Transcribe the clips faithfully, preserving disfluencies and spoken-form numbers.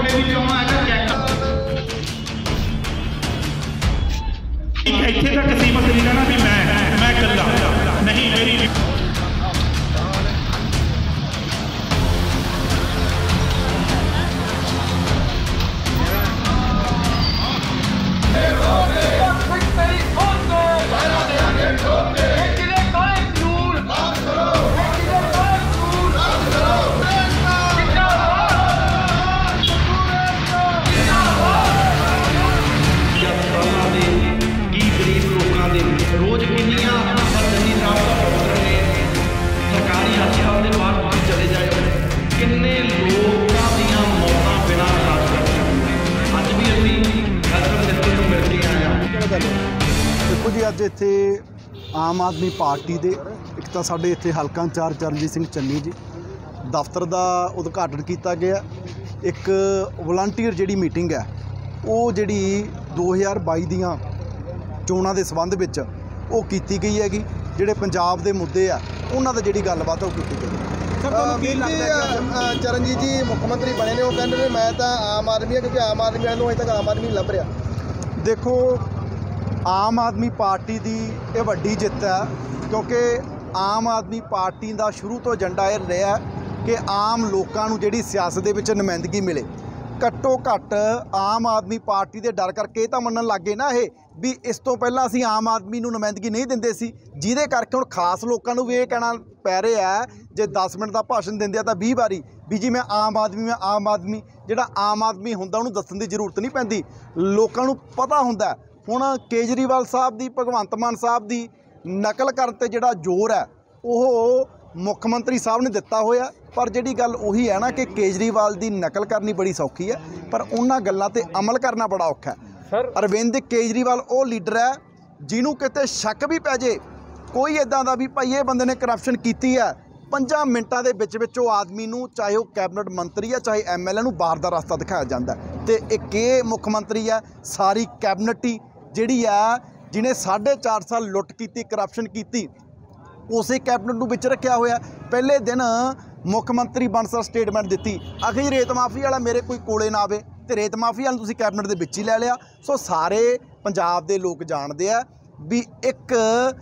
ਤੁਹਾਡੇ ਵੀ ਚੋਣਾਂ ਹੈਗਾ ਚੈੱਕ ਇੱਥੇ ਤੱਕ ਸੀਮਤ ਨਹੀਂ ਰਹਿਣਾ ਵੀ ਮੈਂ ਮੈਂ ਇਕੱਲਾ ਨਹੀਂ ਮੇਰੀ रोज किनिया तहसीलदार डॉक्टर ने सरकारी हस्पताल के बाहर चले जाए किन्ने लोगों दियां मौतां बिना इलाज कर अज भी असीं हेल्थ मिनिस्टर नूं मिल के आए हां। देखो जी अज इत्थे आम आदमी पार्टी दे एक तां साडे इत्थे हलका इंचार्ज चरणजीत सिंह चन्नी जी दफ्तर का उद्घाटन किया गया। एक वलंटीयर जिहड़ी मीटिंग है वो जिहड़ी दो हज़ार बाई दियां चोणां दे संबंध विच वो की गई हैगी जिहड़े पंजाब दे मुद्दे आ उन्हां दी जिहड़ी गलबात वो की गई। चरणजीत जी मुख्यमंत्री बने ने वो कहते हैं मैं तो आम आदमी क्योंकि आम आदमी वालों अजे तक आम आदमी नहीं लभ रहा। देखो आम आदमी पार्टी की यह वड्डी जित है क्योंकि आम आदमी पार्टी का शुरू तो एजेंडा यह रहा कि आम लोगों को जिहड़ी सियासत दे विच नुमाइंदगी मिले। घट्टो घट्ट आम आदमी पार्टी के डर करके तो मनन लग गए ना ये भी इस तो पहला असीं आम आदमी नूं नुमाइंदगी नहीं दिंदे सी जिहदे करके हुण खास लोगों को भी ये कहना पै रहा है जे दस मिनट का भाषण दिंदे आ तां बीस बारी भी जी मैं आम आदमी मैं आम आदमी जिहड़ा आम आदमी हुंदा उहनूं दस्सण दी जरूरत नहीं पैंदी लोकां नूं पता हुंदा। हुण केजरीवाल साहब दी भगवंत मान साहब दी नकल करन ते जिहड़ा जोर है वो मुख्यमंत्री साहब ने दिता होया पर जिहड़ी गल उही है ना कि केजरीवाल की नकल करनी बड़ी सौखी है पर उन्हां गल्लां ते अमल करना बड़ा औखा है। अरविंद केजरीवाल वो लीडर है जिन्हों किते शक भी पै जे कोई इदां दा भी भाई ये बंदे ने करप्शन की है पंजा मिनटां दे विच विच वो आदमी नूं चाहे वो कैबिनेट मंत्री है चाहे एम एल ए नूं बाहर दा रास्ता दिखाया जाता है। तो एक ये मुख्यमंत्री है सारी कैबिनेट ही जिहड़ी है जिन्हें साढ़े चार साल लुट की करप्शन की उसे कैबिनेट नूं विच रखिया होया। पहले दिन मुख्यमंत्री बनसर स्टेटमेंट दी आखिर रेत माफी वाला मेरे कोई कोले ना आवे तो रेत माफी वाल तुसीं कैबिनेट दे विच ही लै लिया। सो सारे पंजाब दे लोग जानते हैं भी एक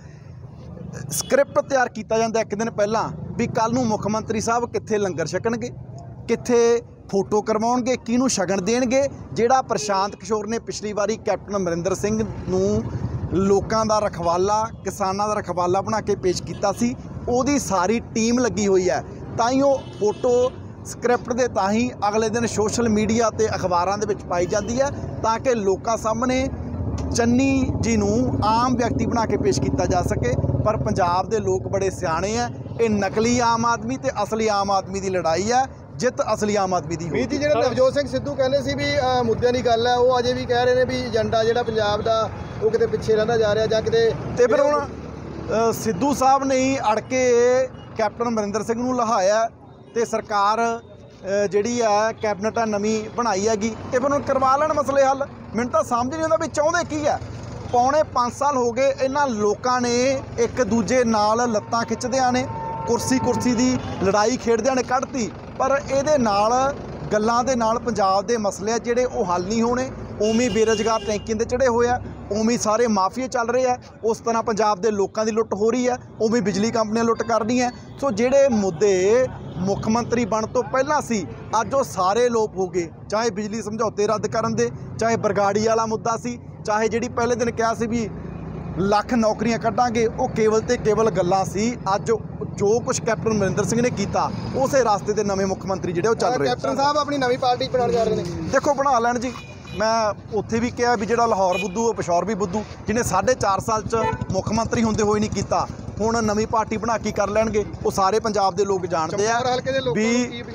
स्क्रिप्ट तैयार किया जाता एक दिन पहला भी कल नूं मुख्यमंत्री साहब कित्थे लंगर छकणगे कित्थे फोटो करवाउणगे किहनूं शगन देणगे। जिहड़ा प्रशांत किशोर ने पिछली बारी कैप्टन अमरिंदर सिंह नूं लोकां दा रखवाला किसानां दा रखवाला बना के पेश किया सी उहदी सारी टीम लगी हुई है ताईं वो फोटो स्क्रिप्ट दे ताही अगले दिन सोशल मीडिया ते अखबारां दे विच पाई जाती है ताकि लोकां सामने चन्नी जी नूं आम व्यक्ति बना के पेश किया जा सके। पर पंजाब दे लोग बड़े सियाणे हैं ये नकली आम आदमी ते असली आम आदमी की लड़ाई है जित असली आम आदमी की होगी। जी जो नवजोत सिंह सिद्धू कहने सी भी मुद्दे की गल है वो अजे भी कह रहे हैं भी एजेंडा जो पंजाब का वो किते पिछे रहिंदा जा रहा जां किते ते फिर हुण सिद्धू साहब ने ही अड़ के कैप्टन अमरिंदर सिंह नूं लहाया तो सरकार जिहड़ी है कैबिनेट नवीं बनाई हैगी तो फिर हुण करवा लैण मसले हल। मैनूं तां समझ नहीं आउंदा भी चाहुंदे की है। पौने पाँच साल हो गए इन्हां लोकां ने एक दूजे नाल लत्तां खिच्चदिआं ने कुर्सी कुर्सी की लड़ाई खेडदिआं ने कढ़ती पर इहदे नाल गल्लां दे नाल पंजाब दे मसले जिहड़े वो हल नहीं होने। उवें बेरोजगार टैंकियां ते चढ़े होए आ उवें सारे माफिए चल रहे हैं उस तरह पंजाब दे लोकां दी लुੱਟ हो रही है उवें बिजली कंपनियां लुੱਟ कर रही हैं। सो जिहड़े मुद्दे मुख्यमंत्री बन तो पहला सी अज वो सारे लोप हो गए चाहे बिजली समझौते रद्द करन दे चाहे बरगाड़ी वाला मुद्दा सी चाहे जिहड़ी पहले दिन कहा सी भी लख नौकरियां कढ़ांगे वो केवल ते केवल गल्लां सी। अज जो कुछ कैप्टन अमरिंदर सिंह ने किया उस रास्ते के नवे मुख्यमंत्री जिहड़े चल रहे। कैप्टन साहब अपनी नवी पार्टी बनाने जा रहे हैं देखो बना लैण जी मैं उत्थे भी कहा भी जिहड़ा लाहौर बुद्धू पिशौर भी बुद्धू जिन्हें साढ़े चार साल च मुख्यमंत्री होंदे होए नहीं किया हुण नवी पार्टी बना के कर लैणगे वो सारे पंजाब के लोग जानते हैं भी।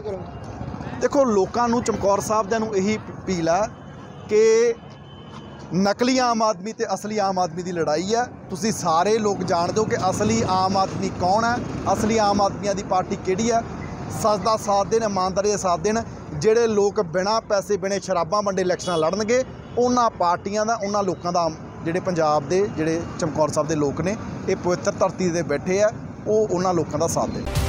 देखो लोगों नूं चमकौर साहब दे नूं यही अपील है कि नकली आम आदमी ते असली आम आदमी की लड़ाई है। तुसी सारे लोग जानते हो कि असली आम आदमी कौन है असली आम आदमियों की पार्टी किहड़ी है। सच का साथ देन ईमानदारी का साथ देन जिहड़े लोग बिना पैसे बिने शराबां वंडे इलैक्शन लड़नगे उन्हां पार्टियां दा उन्हां लोकां दा जिहड़े पंजाब दे जिहड़े चमकौर साहब के लोग ने ये पवित्र धरती ते बैठे आ वो उन्हां लोकां दा साथ देन।